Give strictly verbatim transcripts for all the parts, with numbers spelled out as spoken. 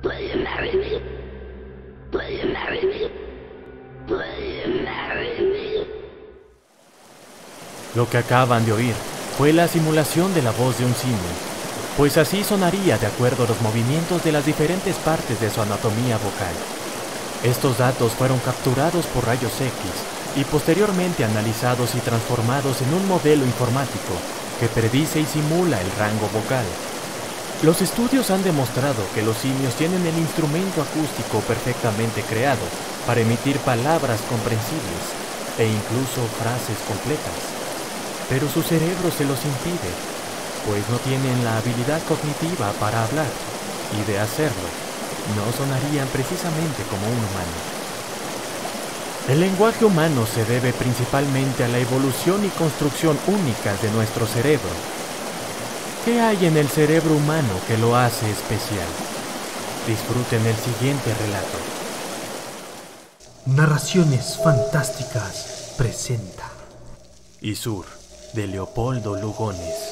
Will you marry me? Will you marry me? Will you marry me? Lo que acaban de oír fue la simulación de la voz de un simio, pues así sonaría de acuerdo a los movimientos de las diferentes partes de su anatomía vocal. Estos datos fueron capturados por rayos X y posteriormente analizados y transformados en un modelo informático que predice y simula el rango vocal. Los estudios han demostrado que los simios tienen el instrumento acústico perfectamente creado para emitir palabras comprensibles e incluso frases completas. Pero su cerebro se los impide, pues no tienen la habilidad cognitiva para hablar, y de hacerlo, no sonarían precisamente como un humano. El lenguaje humano se debe principalmente a la evolución y construcción únicas de nuestro cerebro. ¿Qué hay en el cerebro humano que lo hace especial? Disfruten el siguiente relato. Narraciones Fantásticas presenta Isur, de Leopoldo Lugones.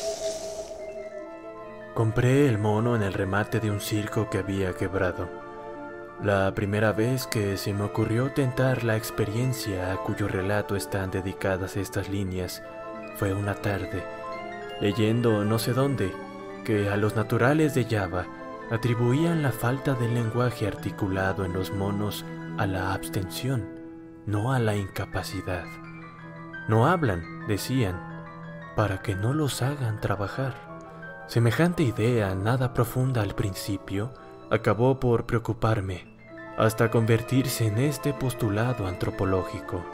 Compré el mono en el remate de un circo que había quebrado. La primera vez que se me ocurrió tentar la experiencia a cuyo relato están dedicadas estas líneas fue una tarde, leyendo no sé dónde, que a los naturales de Java atribuían la falta del lenguaje articulado en los monos a la abstención, no a la incapacidad. No hablan, decían, para que no los hagan trabajar. Semejante idea, nada profunda al principio, acabó por preocuparme, hasta convertirse en este postulado antropológico.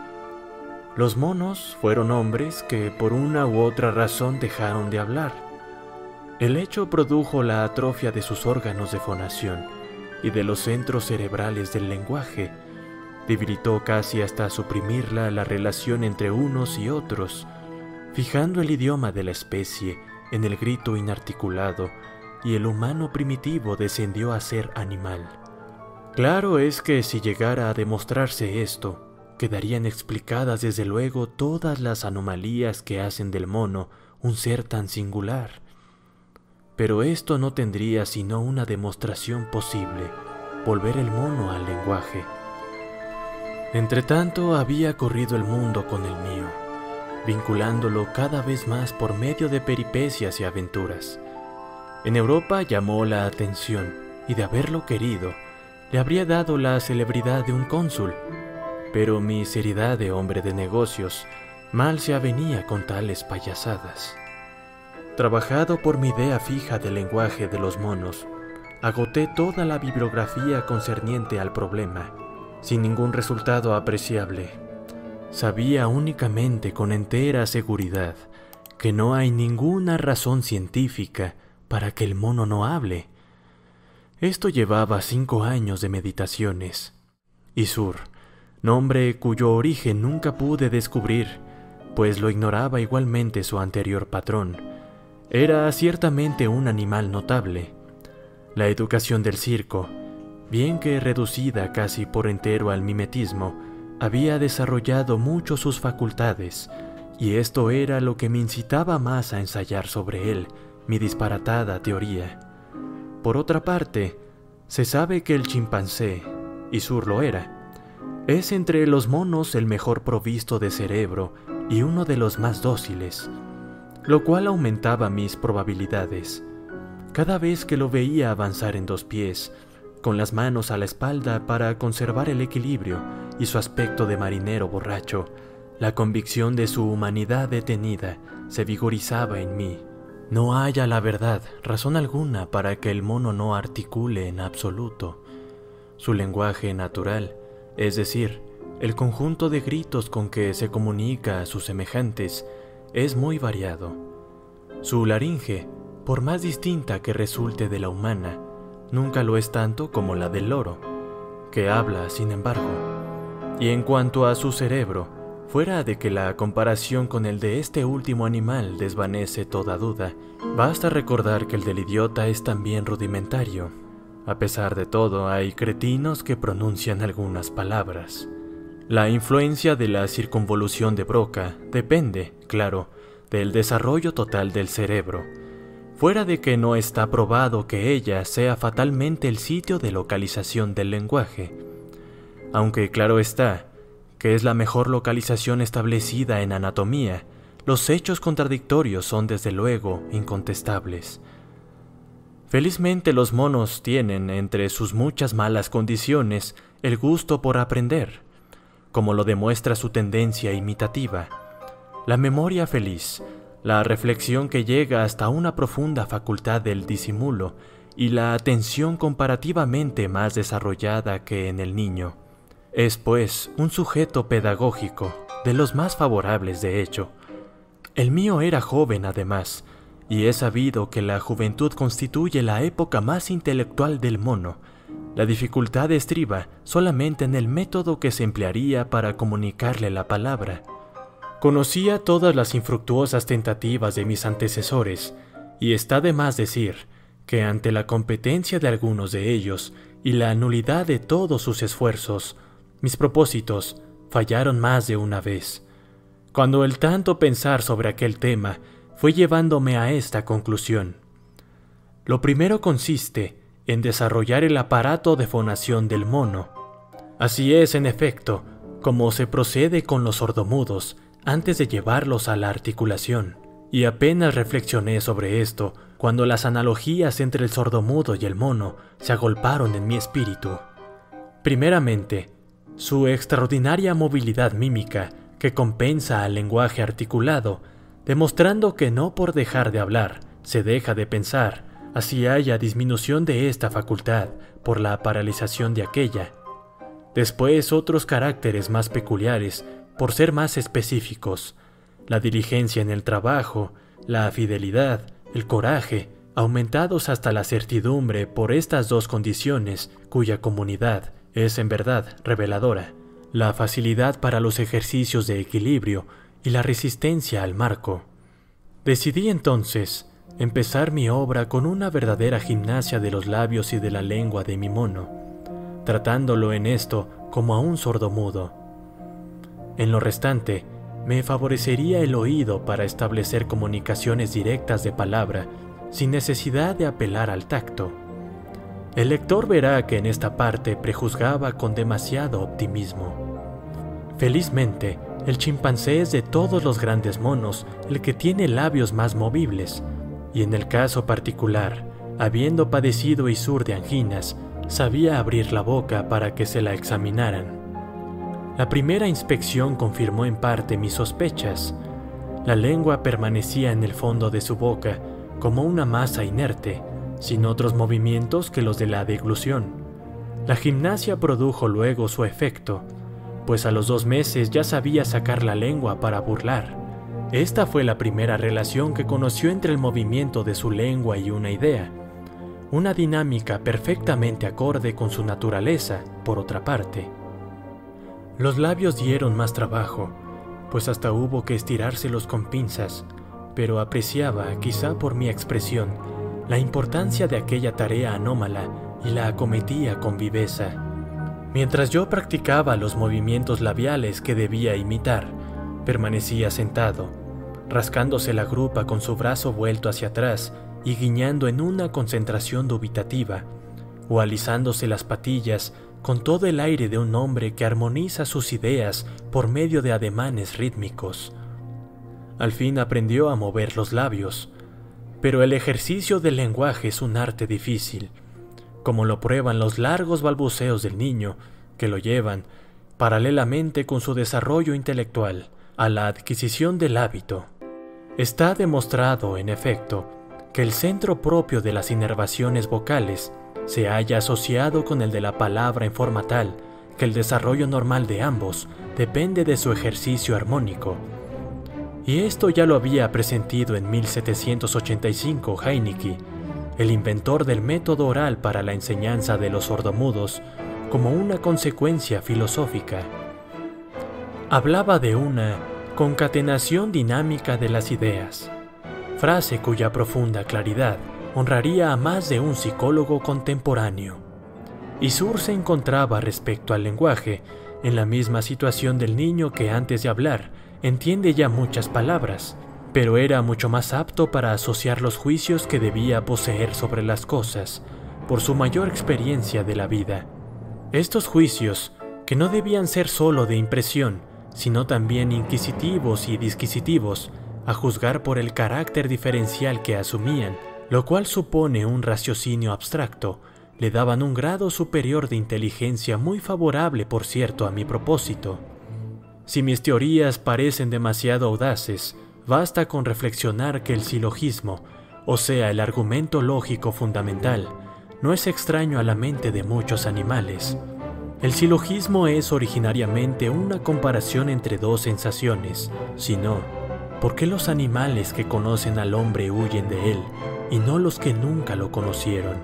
Los monos fueron hombres que por una u otra razón dejaron de hablar. El hecho produjo la atrofia de sus órganos de fonación y de los centros cerebrales del lenguaje. Debilitó casi hasta suprimirla la relación entre unos y otros, fijando el idioma de la especie en el grito inarticulado, y el humano primitivo descendió a ser animal. Claro es que si llegara a demostrarse esto, quedarían explicadas desde luego todas las anomalías que hacen del mono un ser tan singular. Pero esto no tendría sino una demostración posible, volver el mono al lenguaje. Entretanto había corrido el mundo con el mío, vinculándolo cada vez más por medio de peripecias y aventuras. En Europa llamó la atención, y de haberlo querido, le habría dado la celebridad de un cónsul, pero mi seriedad de hombre de negocios mal se avenía con tales payasadas. Trabajado por mi idea fija del lenguaje de los monos, agoté toda la bibliografía concerniente al problema, sin ningún resultado apreciable. Sabía únicamente con entera seguridad que no hay ninguna razón científica para que el mono no hable. Esto llevaba cinco años de meditaciones. Isur, nombre cuyo origen nunca pude descubrir, pues lo ignoraba igualmente su anterior patrón, era ciertamente un animal notable. La educación del circo, bien que reducida casi por entero al mimetismo, había desarrollado mucho sus facultades, y esto era lo que me incitaba más a ensayar sobre él mi disparatada teoría. Por otra parte, se sabe que el chimpancé, Isur lo era, es entre los monos el mejor provisto de cerebro y uno de los más dóciles, lo cual aumentaba mis probabilidades. Cada vez que lo veía avanzar en dos pies, con las manos a la espalda para conservar el equilibrio y su aspecto de marinero borracho, la convicción de su humanidad detenida se vigorizaba en mí. No hay a la verdad razón alguna para que el mono no articule en absoluto. Su lenguaje natural, es decir, el conjunto de gritos con que se comunica a sus semejantes, es muy variado. Su laringe, por más distinta que resulte de la humana, nunca lo es tanto como la del loro, que habla, sin embargo. Y en cuanto a su cerebro, fuera de que la comparación con el de este último animal desvanece toda duda, basta recordar que el del idiota es también rudimentario. A pesar de todo, hay cretinos que pronuncian algunas palabras. La influencia de la circunvolución de Broca depende, claro, del desarrollo total del cerebro, fuera de que no está probado que ella sea fatalmente el sitio de localización del lenguaje, aunque claro está que es la mejor localización establecida en anatomía. Los hechos contradictorios son desde luego incontestables. Felizmente los monos tienen, entre sus muchas malas condiciones, el gusto por aprender, como lo demuestra su tendencia imitativa, la memoria feliz, la reflexión que llega hasta una profunda facultad del disimulo y la atención comparativamente más desarrollada que en el niño. Es, pues, un sujeto pedagógico, de los más favorables de hecho. El mío era joven además, y he sabido que la juventud constituye la época más intelectual del mono. La dificultad estriba solamente en el método que se emplearía para comunicarle la palabra. Conocía todas las infructuosas tentativas de mis antecesores, y está de más decir que ante la competencia de algunos de ellos y la nulidad de todos sus esfuerzos, mis propósitos fallaron más de una vez. Cuando el tanto pensar sobre aquel tema fue llevándome a esta conclusión. Lo primero consiste en desarrollar el aparato de fonación del mono. Así es, en efecto, como se procede con los sordomudos antes de llevarlos a la articulación, y apenas reflexioné sobre esto cuando las analogías entre el sordomudo y el mono se agolparon en mi espíritu. Primeramente, su extraordinaria movilidad mímica que compensa al lenguaje articulado, demostrando que no por dejar de hablar se deja de pensar, así haya disminución de esta facultad por la paralización de aquella. Después otros caracteres más peculiares por ser más específicos, la diligencia en el trabajo, la fidelidad, el coraje, aumentados hasta la certidumbre por estas dos condiciones cuya comunidad es en verdad reveladora, la facilidad para los ejercicios de equilibrio y la resistencia al marco. Decidí entonces empezar mi obra con una verdadera gimnasia de los labios y de la lengua de mi mono, tratándolo en esto como a un sordomudo. En lo restante, me favorecería el oído para establecer comunicaciones directas de palabra, sin necesidad de apelar al tacto. El lector verá que en esta parte prejuzgaba con demasiado optimismo. Felizmente, el chimpancé es de todos los grandes monos el que tiene labios más movibles, y en el caso particular, habiendo padecido isur de anginas, sabía abrir la boca para que se la examinaran. La primera inspección confirmó en parte mis sospechas. La lengua permanecía en el fondo de su boca como una masa inerte, sin otros movimientos que los de la deglución. La gimnasia produjo luego su efecto, pues a los dos meses ya sabía sacar la lengua para burlar. Esta fue la primera relación que conoció entre el movimiento de su lengua y una idea, una dinámica perfectamente acorde con su naturaleza, por otra parte. Los labios dieron más trabajo, pues hasta hubo que estirárselos con pinzas, pero apreciaba, quizá por mi expresión, la importancia de aquella tarea anómala y la acometía con viveza. Mientras yo practicaba los movimientos labiales que debía imitar, permanecía sentado, rascándose la grupa con su brazo vuelto hacia atrás y guiñando en una concentración dubitativa, o alisándose las patillas con todo el aire de un hombre que armoniza sus ideas por medio de ademanes rítmicos. Al fin aprendió a mover los labios, pero el ejercicio del lenguaje es un arte difícil, como lo prueban los largos balbuceos del niño que lo llevan, paralelamente con su desarrollo intelectual, a la adquisición del hábito. Está demostrado, en efecto, que el centro propio de las inervaciones vocales se halla asociado con el de la palabra en forma tal que el desarrollo normal de ambos depende de su ejercicio armónico. Y esto ya lo había presentido en mil setecientos ochenta y cinco Heinicke, el inventor del método oral para la enseñanza de los sordomudos, como una consecuencia filosófica. Hablaba de una concatenación dinámica de las ideas, frase cuya profunda claridad honraría a más de un psicólogo contemporáneo. Isur se encontraba respecto al lenguaje en la misma situación del niño que antes de hablar entiende ya muchas palabras, pero era mucho más apto para asociar los juicios que debía poseer sobre las cosas, por su mayor experiencia de la vida. Estos juicios, que no debían ser solo de impresión, sino también inquisitivos y disquisitivos, a juzgar por el carácter diferencial que asumían, lo cual supone un raciocinio abstracto, le daban un grado superior de inteligencia muy favorable, por cierto, a mi propósito. Si mis teorías parecen demasiado audaces, basta con reflexionar que el silogismo, o sea, el argumento lógico fundamental, no es extraño a la mente de muchos animales. El silogismo es originariamente una comparación entre dos sensaciones, si no, ¿por qué los animales que conocen al hombre huyen de él y no los que nunca lo conocieron?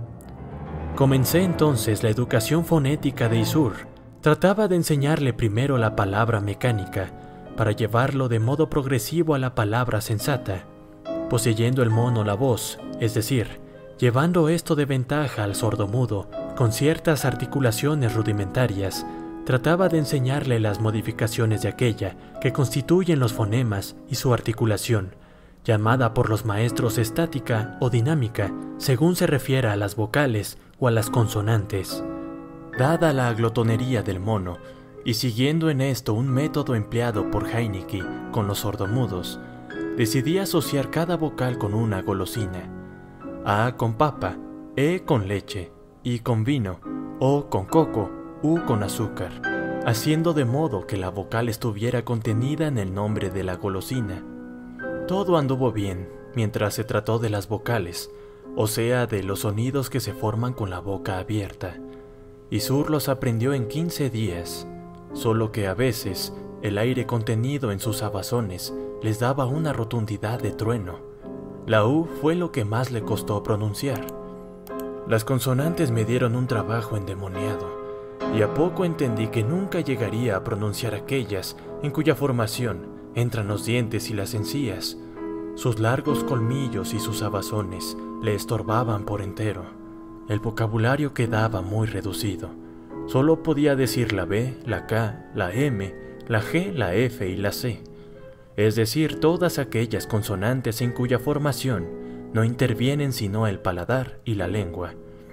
Comencé entonces la educación fonética de Isur. Trataba de enseñarle primero la palabra mecánica, para llevarlo de modo progresivo a la palabra sensata, poseyendo el mono la voz, es decir, llevando esto de ventaja al sordomudo con ciertas articulaciones rudimentarias. Trataba de enseñarle las modificaciones de aquella que constituyen los fonemas y su articulación, llamada por los maestros estática o dinámica, según se refiera a las vocales o a las consonantes. Dada la glotonería del mono, y siguiendo en esto un método empleado por Heinicke con los sordomudos, decidí asociar cada vocal con una golosina. A con papa, E con leche, I con vino, O con coco, U con azúcar, haciendo de modo que la vocal estuviera contenida en el nombre de la golosina. Todo anduvo bien mientras se trató de las vocales, o sea, de los sonidos que se forman con la boca abierta. Isur los aprendió en quince días, solo que a veces el aire contenido en sus abazones les daba una rotundidad de trueno. La U fue lo que más le costó pronunciar. Las consonantes me dieron un trabajo endemoniado, y a poco entendí que nunca llegaría a pronunciar aquellas en cuya formación entran los dientes y las encías. Sus largos colmillos y sus abazones le estorbaban por entero. El vocabulario quedaba muy reducido. Solo podía decir la B, la K, la M, la G, la F y la C, es decir, todas aquellas consonantes en cuya formación no intervienen sino el paladar y la lengua.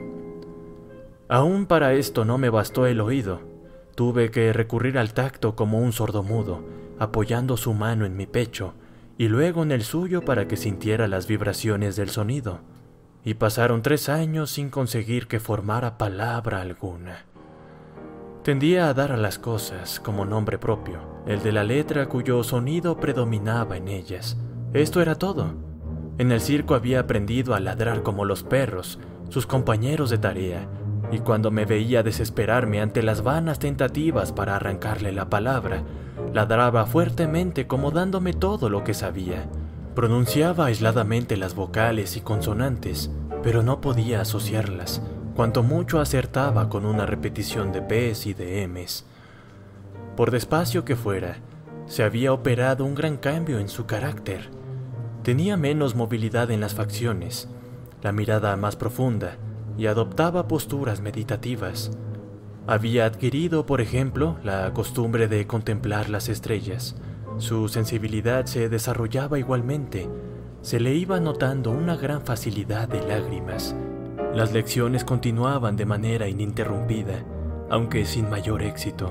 Aún para esto no me bastó el oído. Tuve que recurrir al tacto como un sordomudo, apoyando su mano en mi pecho y luego en el suyo para que sintiera las vibraciones del sonido. Y pasaron tres años sin conseguir que formara palabra alguna. Tendía a dar a las cosas como nombre propio, el de la letra cuyo sonido predominaba en ellas. Esto era todo. En el circo había aprendido a ladrar como los perros, sus compañeros de tarea, y cuando me veía desesperarme ante las vanas tentativas para arrancarle la palabra, ladraba fuertemente como dándome todo lo que sabía. Pronunciaba aisladamente las vocales y consonantes, pero no podía asociarlas. Cuanto mucho acertaba con una repetición de P's y de M's. Por despacio que fuera, se había operado un gran cambio en su carácter. Tenía menos movilidad en las facciones, la mirada más profunda, y adoptaba posturas meditativas. Había adquirido, por ejemplo, la costumbre de contemplar las estrellas. Su sensibilidad se desarrollaba igualmente. Se le iba notando una gran facilidad de lágrimas. Las lecciones continuaban de manera ininterrumpida, aunque sin mayor éxito.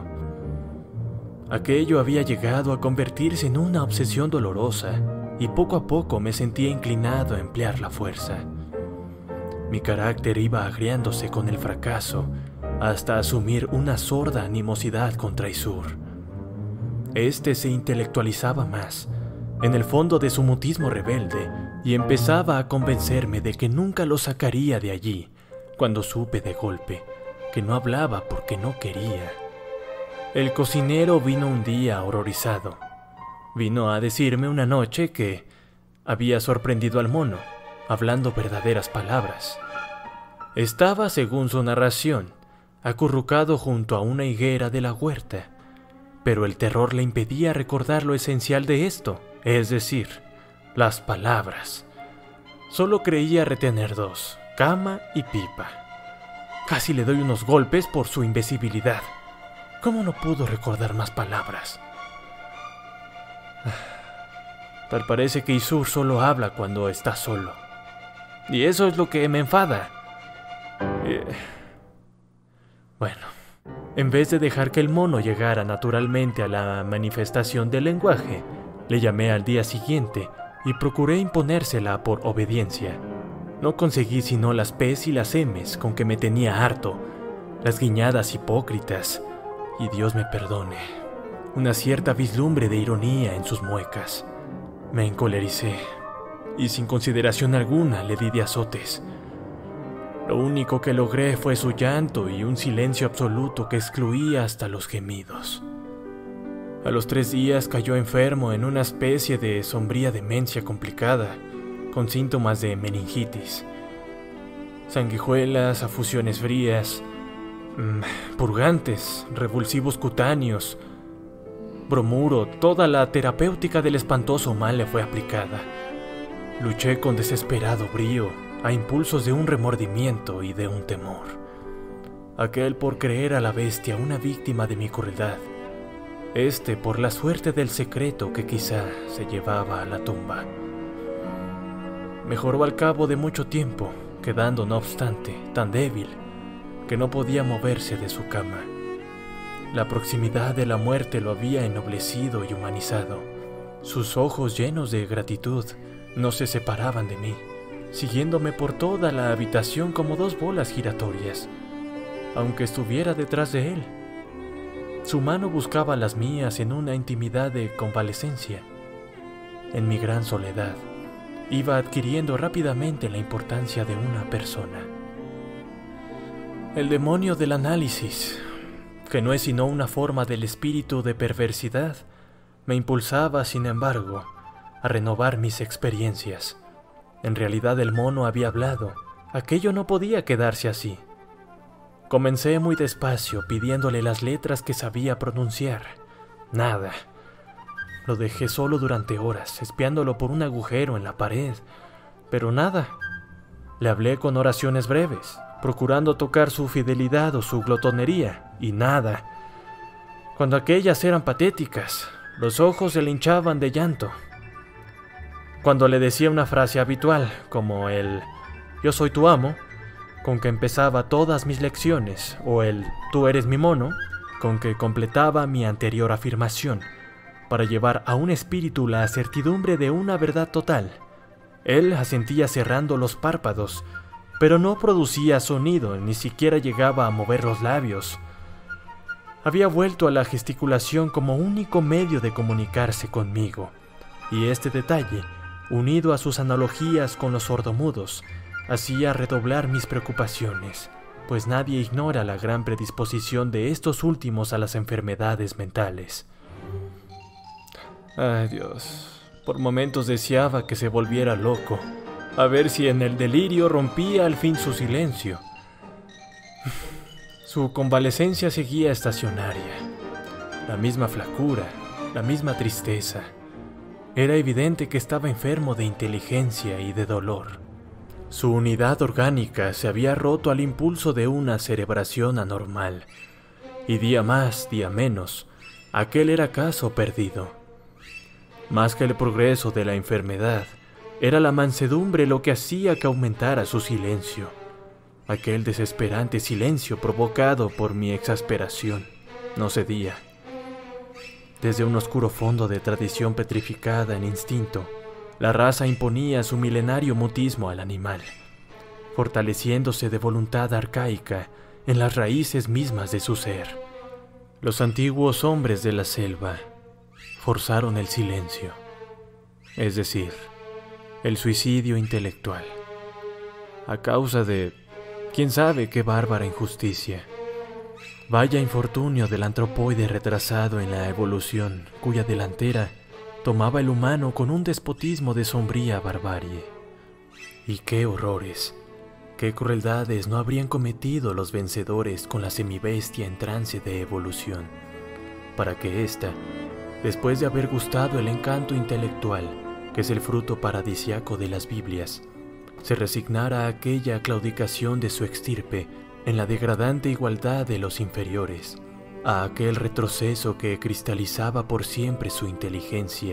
Aquello había llegado a convertirse en una obsesión dolorosa, y poco a poco me sentía inclinado a emplear la fuerza. Mi carácter iba agriándose con el fracaso, hasta asumir una sorda animosidad contra Isur. Este se intelectualizaba más, en el fondo de su mutismo rebelde, y empezaba a convencerme de que nunca lo sacaría de allí, cuando supe de golpe que no hablaba porque no quería. El cocinero vino un día horrorizado. Vino a decirme una noche que había sorprendido al mono, hablando verdaderas palabras. Estaba, según su narración, acurrucado junto a una higuera de la huerta, pero el terror le impedía recordar lo esencial de esto, es decir, las palabras. Solo creía retener dos, cama y pipa. Casi le doy unos golpes por su imbecilidad. ¿Cómo no pudo recordar más palabras? Tal parece que Isur solo habla cuando está solo. Y eso es lo que me enfada. Eh... Bueno, en vez de dejar que el mono llegara naturalmente a la manifestación del lenguaje, le llamé al día siguiente y procuré imponérsela por obediencia. No conseguí sino las P's y las M's con que me tenía harto, las guiñadas hipócritas, y Dios me perdone, una cierta vislumbre de ironía en sus muecas. Me encolericé, y sin consideración alguna le di de azotes. Lo único que logré fue su llanto y un silencio absoluto que excluía hasta los gemidos. A los tres días cayó enfermo en una especie de sombría demencia complicada, con síntomas de meningitis. Sanguijuelas, afusiones frías, mmm, purgantes, revulsivos cutáneos, bromuro, toda la terapéutica del espantoso mal le fue aplicada. Luché con desesperado brío, a impulsos de un remordimiento y de un temor. Aquel por creer a la bestia una víctima de mi crueldad, este por la suerte del secreto que quizá se llevaba a la tumba. Mejoró al cabo de mucho tiempo, quedando no obstante tan débil que no podía moverse de su cama. La proximidad de la muerte lo había ennoblecido y humanizado. Sus ojos llenos de gratitud no se separaban de mí, siguiéndome por toda la habitación como dos bolas giratorias, aunque estuviera detrás de él. Su mano buscaba las mías en una intimidad de convalescencia. En mi gran soledad, iba adquiriendo rápidamente la importancia de una persona. El demonio del análisis, que no es sino una forma del espíritu de perversidad, me impulsaba, sin embargo, a renovar mis experiencias. En realidad el mono había hablado, aquello no podía quedarse así. Comencé muy despacio, pidiéndole las letras que sabía pronunciar. Nada. Lo dejé solo durante horas, espiándolo por un agujero en la pared, pero nada. Le hablé con oraciones breves, procurando tocar su fidelidad o su glotonería, y nada. Cuando aquellas eran patéticas, los ojos se le hinchaban de llanto. Cuando le decía una frase habitual, como el «yo soy tu amo», con que empezaba todas mis lecciones, o el «tú eres mi mono», con que completaba mi anterior afirmación, para llevar a un espíritu la certidumbre de una verdad total. Él asentía cerrando los párpados, pero no producía sonido, ni siquiera llegaba a mover los labios. Había vuelto a la gesticulación como único medio de comunicarse conmigo, y este detalle, unido a sus analogías con los sordomudos, hacía redoblar mis preocupaciones, pues nadie ignora la gran predisposición de estos últimos a las enfermedades mentales. Ay, Dios, por momentos deseaba que se volviera loco, a ver si en el delirio rompía al fin su silencio. Su convalecencia seguía estacionaria, la misma flacura, la misma tristeza. Era evidente que estaba enfermo de inteligencia y de dolor. Su unidad orgánica se había roto al impulso de una cerebración anormal, y día más, día menos, aquel era caso perdido. Más que el progreso de la enfermedad, era la mansedumbre lo que hacía que aumentara su silencio, aquel desesperante silencio provocado por mi exasperación. No cedía. Desde un oscuro fondo de tradición petrificada en instinto, la raza imponía su milenario mutismo al animal, fortaleciéndose de voluntad arcaica en las raíces mismas de su ser. Los antiguos hombres de la selva forzaron el silencio, es decir, el suicidio intelectual, a causa de quién sabe qué bárbara injusticia. Vaya infortunio del antropoide retrasado en la evolución, cuya delantera tomaba el humano con un despotismo de sombría barbarie. Y qué horrores, qué crueldades no habrían cometido los vencedores con la semibestia en trance de evolución, para que ésta, después de haber gustado el encanto intelectual, que es el fruto paradisiaco de las Biblias, se resignara a aquella claudicación de su extirpe en la degradante igualdad de los inferiores, a aquel retroceso que cristalizaba por siempre su inteligencia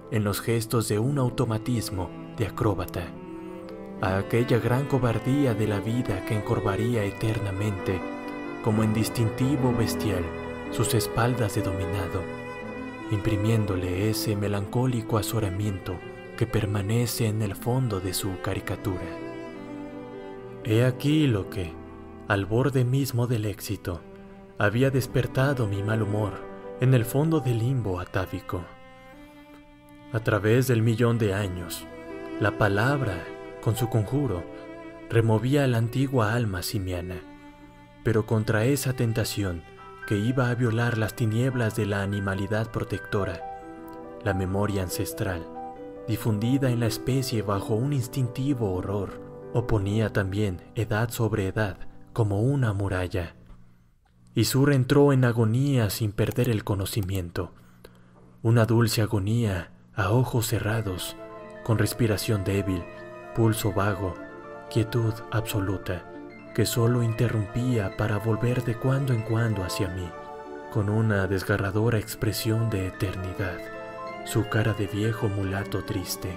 en los gestos de un automatismo de acróbata, a aquella gran cobardía de la vida que encorvaría eternamente, como en distintivo bestial, sus espaldas de dominado, imprimiéndole ese melancólico azoramiento que permanece en el fondo de su caricatura. He aquí lo que, al borde mismo del éxito, había despertado mi mal humor en el fondo del limbo atávico. A través del millón de años, la palabra, con su conjuro, removía la antigua alma simiana, pero contra esa tentación que iba a violar las tinieblas de la animalidad protectora, la memoria ancestral, difundida en la especie bajo un instintivo horror, oponía también edad sobre edad como una muralla. Isur entró en agonía sin perder el conocimiento, una dulce agonía a ojos cerrados, con respiración débil, pulso vago, quietud absoluta, que solo interrumpía para volver de cuando en cuando hacia mí, con una desgarradora expresión de eternidad, su cara de viejo mulato triste.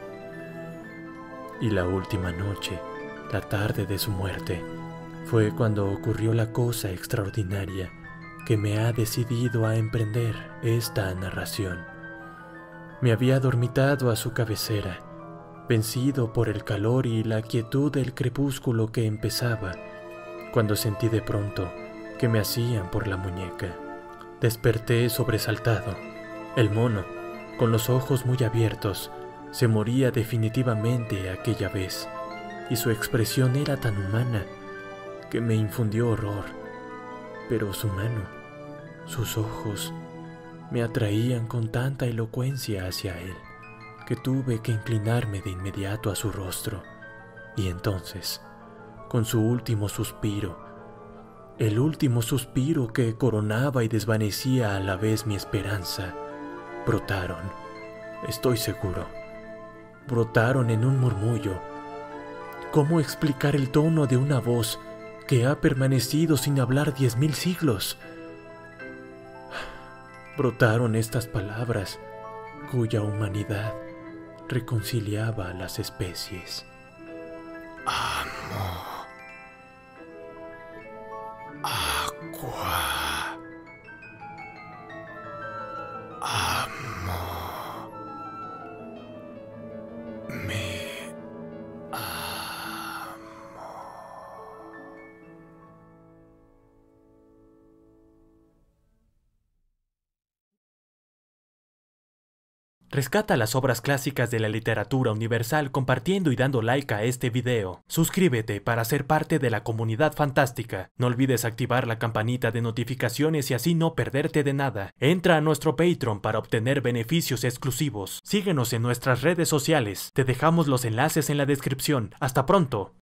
Y la última noche, la tarde de su muerte, fue cuando ocurrió la cosa extraordinaria que me ha decidido a emprender esta narración. Me había dormitado a su cabecera, vencido por el calor y la quietud del crepúsculo que empezaba, cuando sentí de pronto que me hacían por la muñeca. Desperté sobresaltado. El mono, con los ojos muy abiertos, se moría definitivamente aquella vez, y su expresión era tan humana que me infundió horror. Pero su mano, sus ojos, me atraían con tanta elocuencia hacia él, que tuve que inclinarme de inmediato a su rostro, y entonces, con su último suspiro, el último suspiro que coronaba y desvanecía a la vez mi esperanza, brotaron, estoy seguro, brotaron en un murmullo. ¿Cómo explicar el tono de una voz que ha permanecido sin hablar diez mil siglos? Brotaron estas palabras, cuya humanidad reconciliaba a las especies. Amo. Agua. Amo. Me amo. Rescata las obras clásicas de la literatura universal compartiendo y dando like a este video. Suscríbete para ser parte de la comunidad fantástica. No olvides activar la campanita de notificaciones y así no perderte de nada. Entra a nuestro Patreon para obtener beneficios exclusivos. Síguenos en nuestras redes sociales. Te dejamos los enlaces en la descripción. ¡Hasta pronto!